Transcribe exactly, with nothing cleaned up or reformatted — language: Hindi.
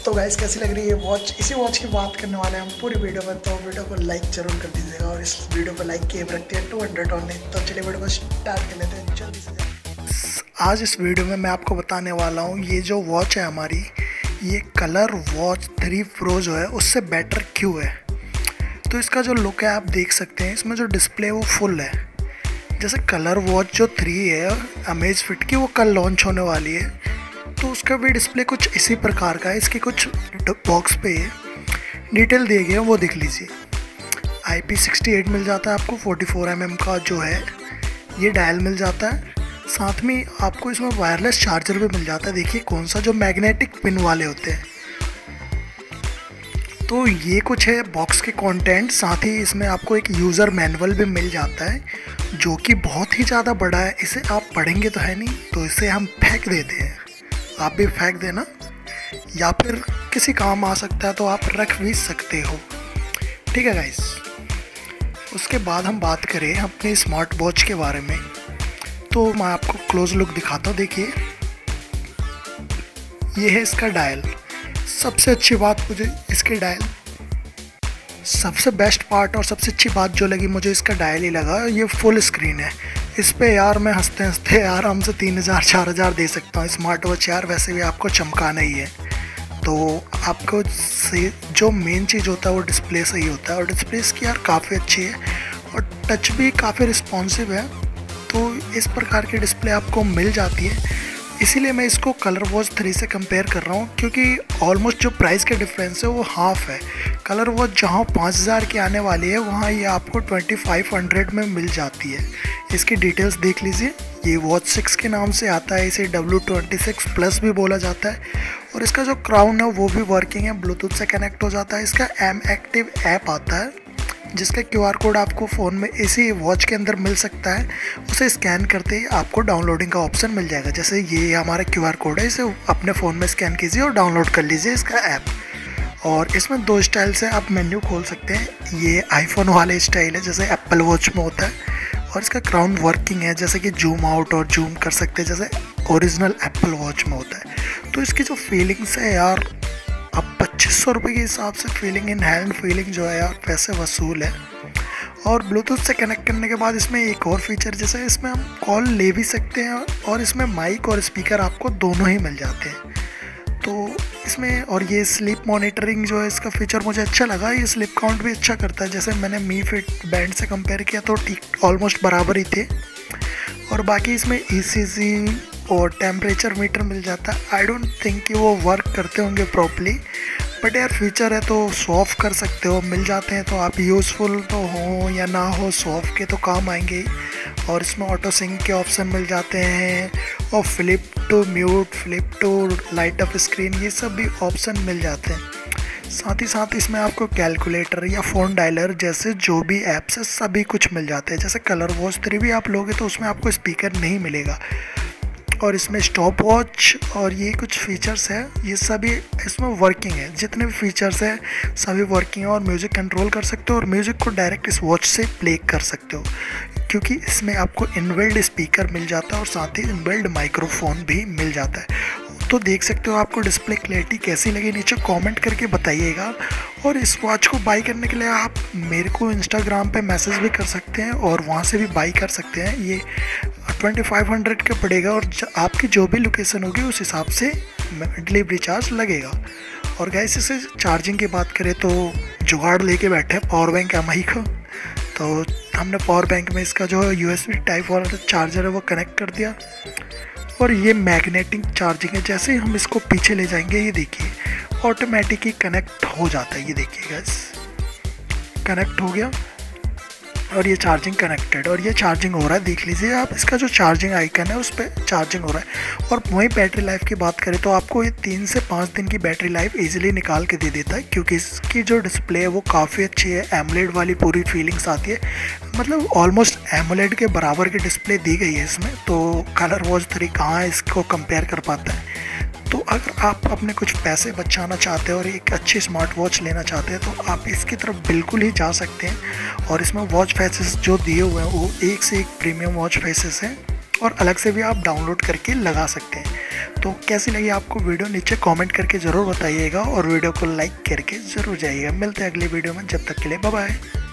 तो गाइस कैसी लग रही है वॉच, इसी वॉच की बात करने वाले हैं हम पूरी वीडियो में। तो वीडियो को लाइक जरूर कर दीजिएगा और इस वीडियो को लाइक किए रखते हैं टू हंड्रेड ऑनली। तो चलिए वीडियो को स्टार्ट कर लेते हैं जल्दी से। आज इस वीडियो में मैं आपको बताने वाला हूँ ये जो वॉच है हमारी, ये कलर वॉच थ्री प्रो जो है उससे बेटर क्यों है। तो इसका जो लुक है आप देख सकते हैं, इसमें जो डिस्प्ले वो फुल है। जैसे कलर वॉच जो थ्री है अमेज़फिट की, वो कल लॉन्च होने वाली है, तो उसका भी डिस्प्ले कुछ इसी प्रकार का है। इसकी कुछ बॉक्स पे डिटेल दिए गए हैं वो देख लीजिए। आई पी सिक्सटी एट मिल जाता है आपको, फोर्टी फोर एम एम का जो है ये डायल मिल जाता है। साथ में आपको इसमें वायरलेस चार्जर भी मिल जाता है। देखिए कौन सा, जो मैग्नेटिक पिन वाले होते हैं। तो ये कुछ है बॉक्स के कंटेंट। साथ ही इसमें आपको एक यूज़र मैनुअल भी मिल जाता है जो कि बहुत ही ज़्यादा बड़ा है। इसे आप पढ़ेंगे तो है नहीं, तो इसे हम फेंक देते हैं। आप भी फेंक देना, या फिर किसी काम आ सकता है तो आप रख भी सकते हो। ठीक है गाइस। उसके बाद हम बात करें अपने स्मार्ट वॉच के बारे में, तो मैं आपको क्लोज लुक दिखाता हूँ। देखिए ये है इसका डायल। सबसे अच्छी बात मुझे इसके डायल, सबसे बेस्ट पार्ट और सबसे अच्छी बात जो लगी मुझे इसका डायल ही लगा, ये फुल स्क्रीन है। इस पे यार मैं हंसते हंसते आराम से तीन हज़ार चार हज़ार दे सकता हूँ। स्मार्ट वॉच यार वैसे भी आपको चमकाना ही है, तो आपको से जो मेन चीज़ होता है वो डिस्प्ले सही होता है। और डिस्प्ले इसकी यार काफ़ी अच्छी है और टच भी काफ़ी रिस्पॉन्सिव है। तो इस प्रकार की डिस्प्ले आपको मिल जाती है, इसीलिए मैं इसको कलर वॉच थ्री से कंपेयर कर रहा हूँ, क्योंकि ऑलमोस्ट जो प्राइस के डिफरेंस है वो हाफ है। कलर वॉच जहाँ पाँच हज़ार की आने वाली है वहाँ ये आपको ट्वेंटी फाइव हंड्रेड में मिल जाती है। इसकी डिटेल्स देख लीजिए। ये वॉच सिक्स के नाम से आता है, इसे डब्ल्यू ट्वेंटी सिक्स प्लस भी बोला जाता है। और इसका जो क्राउन है वो भी वर्किंग है, ब्लूटूथ से कनेक्ट हो जाता है। इसका एम एक्टिव ऐप आता है जिसका क्यू आर कोड आपको फ़ोन में इसी वॉच के अंदर मिल सकता है। उसे स्कैन करते ही आपको डाउनलोडिंग का ऑप्शन मिल जाएगा। जैसे ये हमारा क्यू आर कोड है, इसे अपने फ़ोन में स्कैन कीजिए और डाउनलोड कर लीजिए इसका ऐप। और इसमें दो स्टाइल से आप मेन्यू खोल सकते हैं। ये आईफोन वाले स्टाइल है जैसे एप्पल वॉच में होता है, और इसका क्राउन वर्किंग है, जैसे कि जूम आउट और जूम कर सकते हैं जैसे ओरिजिनल एप्पल वॉच में होता है। तो इसकी जो फीलिंग्स है यार, अब पच्चीस सौ रुपये के हिसाब से फीलिंग इन हैंड फीलिंग जो है यार पैसे वसूल है। और ब्लूटूथ से कनेक्ट करने के बाद इसमें एक और फीचर, जैसे इसमें हम कॉल ले भी सकते हैं और इसमें माइक और स्पीकर आपको दोनों ही मिल जाते हैं। तो इसमें और ये स्लीप मॉनिटरिंग जो है इसका फीचर मुझे अच्छा लगा। ये स्लीप काउंट भी अच्छा करता है। जैसे मैंने मी फिट बैंड से कंपेयर किया तो ठीक ऑलमोस्ट बराबर ही थे। और बाकी इसमें ई सी जी और टेम्परेचर मीटर मिल जाता है। आई डोंट थिंक कि वो वर्क करते होंगे प्रॉपरली, बट यार फीचर है तो शो ऑफ कर सकते हो, मिल जाते हैं तो आप यूज़फुल तो हो या ना हो, शो ऑफ के तो काम आएंगे। और इसमें ऑटो सिंक के ऑप्शन मिल जाते हैं और flip to mute, flip to light up screen, ये सब भी ऑप्शन मिल जाते हैं। साथ ही साथ इसमें आपको कैलकुलेटर या फ़ोन डायलर जैसे जो भी ऐप्स है सभी कुछ मिल जाते हैं। जैसे कलर वॉच थ्री भी आप लोगे तो उसमें आपको स्पीकर नहीं मिलेगा। और इसमें स्टॉप वॉच और ये कुछ फीचर्स है, ये सभी इसमें वर्किंग है। जितने भी फीचर्स हैं सभी वर्किंग है। और म्यूज़िक कंट्रोल कर सकते हो और म्यूज़िक को डायरेक्ट इस वॉच से प्ले कर सकते हो, क्योंकि इसमें आपको इनबिल्ड स्पीकर मिल जाता है और साथ ही इनबिल्ड माइक्रोफोन भी मिल जाता है। तो देख सकते हो आपको डिस्प्ले क्लैरिटी कैसी लगी, नीचे कमेंट करके बताइएगा। और इस वॉच को बाई करने के लिए आप मेरे को इंस्टाग्राम पे मैसेज भी कर सकते हैं और वहाँ से भी बाई कर सकते हैं। ये ट्वेंटी फाइव हंड्रेड का पड़ेगा और आपकी जो भी लोकेशन होगी उस हिसाब से डिलीवरी चार्ज लगेगा। और गैस इसे चार्जिंग की बात करें तो जुगाड़ लेके बैठे हैं पावर बैंक एम आई का। तो हमने पावर बैंक में इसका जो यू एस बी टाइप वाला चार्जर है वो कनेक्ट कर दिया। और ये मैग्नेटिक चार्जिंग है, जैसे ही हम इसको पीछे ले जाएंगे ये देखिए ऑटोमेटिक ही कनेक्ट हो जाता है। ये देखिए गाइस कनेक्ट हो गया और ये चार्जिंग कनेक्टेड और ये चार्जिंग हो रहा है। देख लीजिए आप, इसका जो चार्जिंग आइकन है उस पर चार्जिंग हो रहा है। और वहीं बैटरी लाइफ की बात करें तो आपको ये तीन से पाँच दिन की बैटरी लाइफ इजीली निकाल के दे देता है, क्योंकि इसकी जो डिस्प्ले है वो काफ़ी अच्छी है। एमोलेड वाली पूरी फीलिंग्स आती है, मतलब ऑलमोस्ट एमोलेड के बराबर की डिस्प्ले दी गई है इसमें। तो कलर वॉच थ्री कहाँ इसको कंपेयर कर पाता है। तो अगर आप अपने कुछ पैसे बचाना चाहते हैं और एक अच्छी स्मार्ट वॉच लेना चाहते हैं तो आप इसकी तरफ बिल्कुल ही जा सकते हैं। और इसमें वॉच फेसेस जो दिए हुए हैं वो एक से एक प्रीमियम वॉच फेसेस हैं और अलग से भी आप डाउनलोड करके लगा सकते हैं। तो कैसी लगी आपको वीडियो नीचे कमेंट करके ज़रूर बताइएगा और वीडियो को लाइक करके ज़रूर जाइएगा। मिलते हैं अगली वीडियो में, जब तक के लिए बाय बाय।